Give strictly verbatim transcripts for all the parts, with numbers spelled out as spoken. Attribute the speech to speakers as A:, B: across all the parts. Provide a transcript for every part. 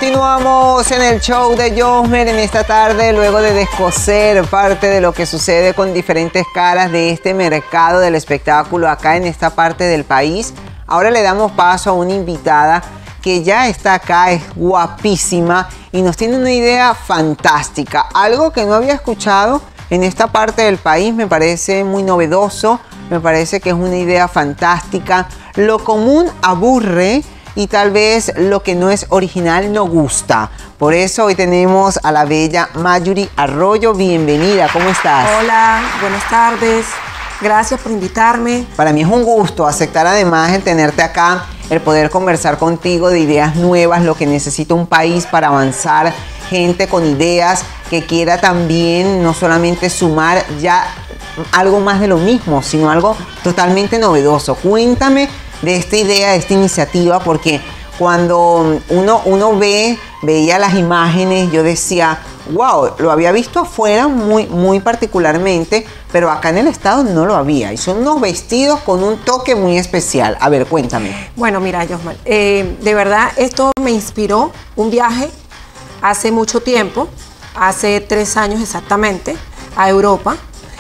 A: Continuamos en el show de Josmer en esta tarde, luego de descoser parte de lo que sucede con diferentes caras de este mercado del espectáculo acá en esta parte del país. Ahora le damos paso a una invitada que ya está acá, es guapísima y nos tiene una idea fantástica. Algo que no había escuchado en esta parte del país, me parece muy novedoso, me parece que es una idea fantástica. Lo común aburre y tal vez lo que no es original no gusta. Por eso hoy tenemos a la bella Mayuri Arroyo. Bienvenida, ¿cómo estás?
B: Hola, buenas tardes. Gracias por invitarme.
A: Para mí es un gusto aceptar además el tenerte acá, el poder conversar contigo de ideas nuevas, lo que necesita un país para avanzar, gente con ideas que quiera también no solamente sumar ya algo más de lo mismo, sino algo totalmente novedoso. Cuéntame de esta idea, de esta iniciativa, porque cuando uno, uno ve, veía las imágenes, yo decía, wow, lo había visto afuera muy, muy particularmente, pero acá en el estado no lo había. Y son unos vestidos con un toque muy especial. A ver, cuéntame.
B: Bueno, mira, Josmer, eh, de verdad esto me inspiró un viaje hace mucho tiempo, hace tres años exactamente, a Europa.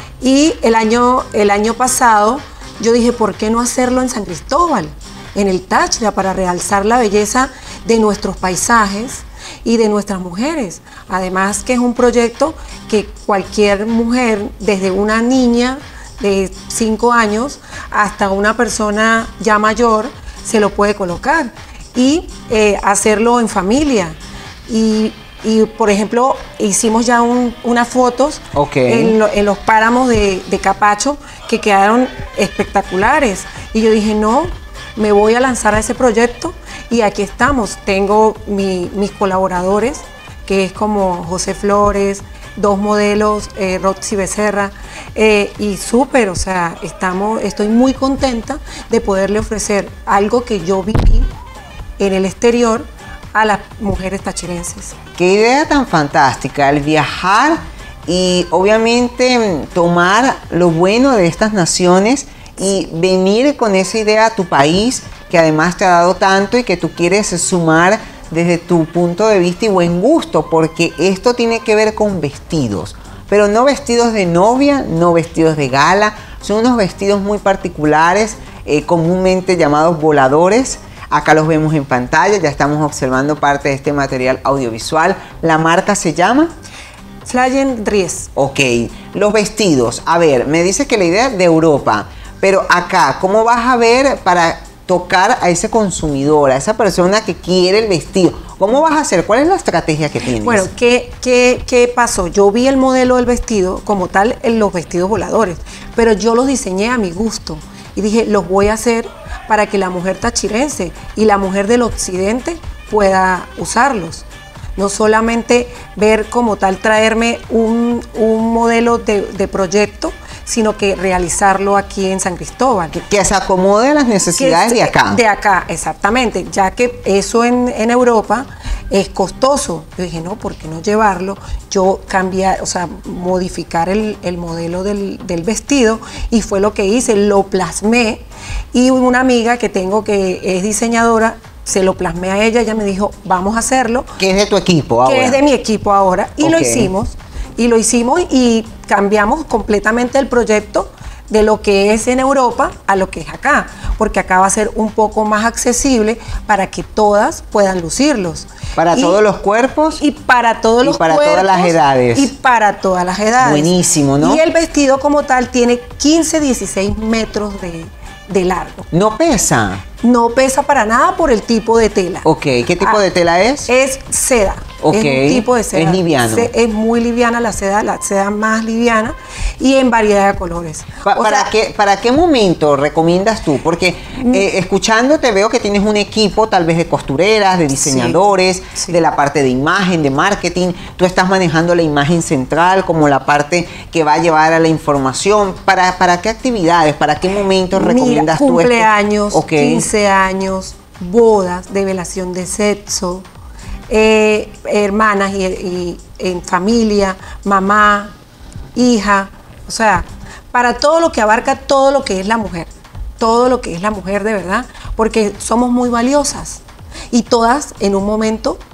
B: Y el año, el año pasado yo dije, ¿por qué no hacerlo en San Cristóbal, en el Táchira, para realzar la belleza de nuestros paisajes y de nuestras mujeres? Además que es un proyecto que cualquier mujer, desde una niña de cinco años hasta una persona ya mayor, se lo puede colocar y eh, hacerlo en familia. Y, y por ejemplo, hicimos ya un, unas fotos
A: okay.
B: en, lo, en los páramos de, de Capacho que quedaron espectaculares. Y yo dije, no, me voy a lanzar a ese proyecto y aquí estamos. Tengo mi, mis colaboradores, que es como José Flores, dos modelos, eh, Roxy Becerra, eh, y súper, o sea, estamos, estoy muy contenta de poderle ofrecer algo que yo viví en el exterior a las mujeres tachirenses.
A: Qué idea tan fantástica, el viajar y obviamente tomar lo bueno de estas naciones y venir con esa idea a tu país, que además te ha dado tanto y que tú quieres sumar desde tu punto de vista y buen gusto, porque esto tiene que ver con vestidos, pero no vestidos de novia, no vestidos de gala, son unos vestidos muy particulares, eh, comúnmente llamados voladores. Acá los vemos en pantalla, ya estamos observando parte de este material audiovisual. ¿La marca se llama?
B: Flying Dries.
A: Ok, los vestidos. A ver, me dices que la idea es de Europa, pero acá, ¿cómo vas a ver para tocar a ese consumidor, a esa persona que quiere el vestido? ¿Cómo vas a hacer? ¿Cuál es la estrategia que tienes?
B: Bueno, ¿qué, qué, qué pasó? Yo vi el modelo del vestido como tal en los vestidos voladores, pero yo los diseñé a mi gusto y dije, los voy a hacer para que la mujer tachirense y la mujer del occidente pueda usarlos. No solamente ver como tal traerme un, un modelo de, de proyecto, sino que realizarlo aquí en San Cristóbal.
A: Que, que se acomode a las necesidades
B: que,
A: de acá.
B: De acá, exactamente, ya que eso en, en Europa es costoso. Yo dije, no, ¿por qué no llevarlo? Yo cambiar, o sea, modificar el, el modelo del, del vestido, y fue lo que hice, lo plasmé, y una amiga que tengo que es diseñadora, se lo plasmé a ella, ella me dijo, vamos a hacerlo.
A: Que es de tu equipo ahora.
B: Que es de mi equipo ahora, y okay. lo hicimos, y lo hicimos y cambiamos completamente el proyecto de lo que es en Europa a lo que es acá, porque acá va a ser un poco más accesible para que todas puedan lucirlos.
A: Para
B: y,
A: todos los cuerpos.
B: Y para todos
A: y
B: los
A: para
B: cuerpos.
A: todas las edades.
B: Y para todas las edades.
A: Buenísimo, ¿no?
B: Y el vestido como tal tiene quince, dieciséis metros de, de largo.
A: ¿No pesa?
B: No pesa para nada por el tipo de tela.
A: Ok, ¿qué tipo
B: ah,
A: de tela es?
B: Es seda.
A: Okay.
B: Es un tipo de seda.
A: Es liviano.
B: Es muy liviana la seda, la seda más liviana, y en variedad de colores.
A: Pa
B: o
A: ¿para,
B: sea,
A: qué, ¿Para qué momento recomiendas tú? Porque eh, escuchándote veo que tienes un equipo tal vez de costureras, de diseñadores, sí, sí. de la parte de imagen, de marketing. Tú estás manejando la imagen central como la parte que va a llevar a la información. ¿Para, para qué actividades, para qué momentos
B: Mira,
A: recomiendas tú esto?
B: Cumpleaños,
A: okay.
B: quince años, bodas, develación de sexo, eh, hermanas y, y en familia, mamá, hija, o sea, para todo lo que abarca todo lo que es la mujer, todo lo que es la mujer de verdad, porque somos muy valiosas y todas en un momento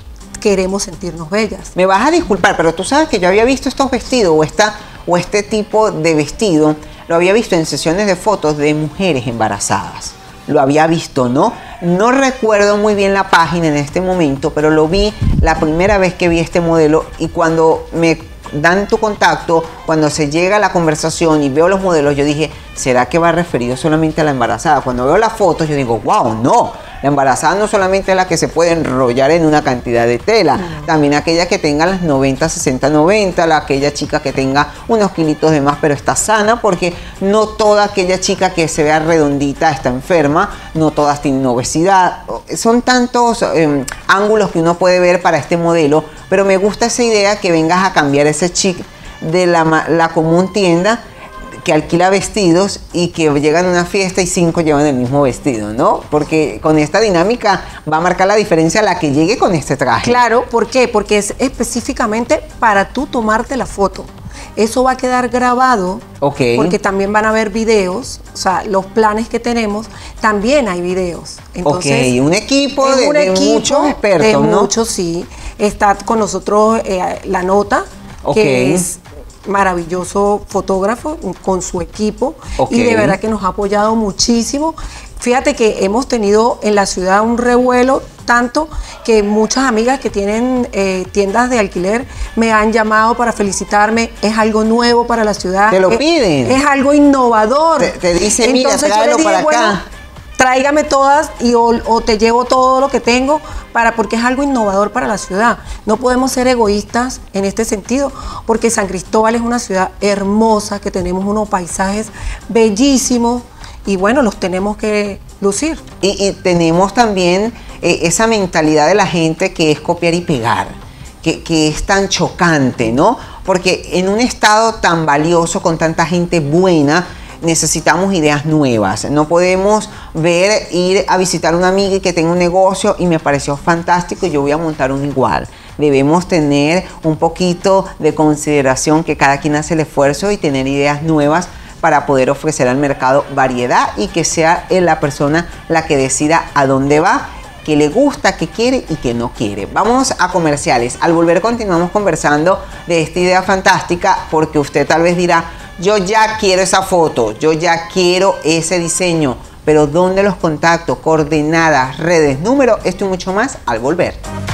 B: queremos sentirnos bellas.
A: Me vas a disculpar, pero tú sabes que yo había visto estos vestidos o, esta, o este tipo de vestido, lo había visto en sesiones de fotos de mujeres embarazadas. Lo había visto, ¿no? No recuerdo muy bien la página en este momento, pero lo vi la primera vez que vi este modelo, y cuando me dan tu contacto, cuando se llega a la conversación y veo los modelos, yo dije, ¿será que va referido solamente a la embarazada? Cuando veo las fotos, yo digo, wow, no. La embarazada no solamente es la que se puede enrollar en una cantidad de tela, no. También aquella que tenga las noventa, sesenta, noventa, la, aquella chica que tenga unos kilitos de más pero está sana, porque no toda aquella chica que se vea redondita está enferma, no todas tienen obesidad. Son tantos eh, ángulos que uno puede ver para este modelo, pero me gusta esa idea que vengas a cambiar ese chic de la, la común tienda que alquila vestidos y que llegan a una fiesta y cinco llevan el mismo vestido, ¿no? Porque con esta dinámica va a marcar la diferencia la que llegue con este traje.
B: Claro, ¿por qué? Porque es específicamente para tú tomarte la foto. Eso va a quedar grabado,
A: okay.
B: Porque también van a haber videos, o sea, los planes que tenemos, también hay videos. Entonces,
A: ok, un equipo, de,
B: un
A: de
B: equipo
A: muchos expertos,
B: de
A: ¿no?
B: muchos, sí. Está con nosotros eh, La Nota,
A: okay.
B: que es maravilloso fotógrafo con su equipo, okay. Y de verdad que nos ha apoyado muchísimo. Fíjate que hemos tenido en la ciudad un revuelo tanto que muchas amigas que tienen eh, tiendas de alquiler me han llamado para felicitarme. Es algo nuevo para la ciudad.
A: Te lo
B: es,
A: piden.
B: Es algo innovador.
A: Te, te dice, mira, tráelo para
B: bueno,
A: acá.
B: Tráigame todas y o, o te llevo todo lo que tengo, para, porque es algo innovador para la ciudad. No podemos ser egoístas en este sentido, porque San Cristóbal es una ciudad hermosa, que tenemos unos paisajes bellísimos y bueno, los tenemos que lucir.
A: Y, y tenemos también eh, esa mentalidad de la gente que es copiar y pegar, que, que es tan chocante, ¿no? Porque en un estado tan valioso, con tanta gente buena, necesitamos ideas nuevas. No podemos ver, ir a visitar a una amiga que tenga un negocio y me pareció fantástico y yo voy a montar uno igual. Debemos tener un poquito de consideración, que cada quien hace el esfuerzo, y tener ideas nuevas para poder ofrecer al mercado variedad y que sea la persona la que decida a dónde va, qué le gusta, qué quiere y qué no quiere. Vamos a comerciales. Al volver continuamos conversando de esta idea fantástica, porque usted tal vez dirá, yo ya quiero esa foto, yo ya quiero ese diseño, pero ¿dónde los contacto? Coordenadas, redes, número, esto y mucho más al volver.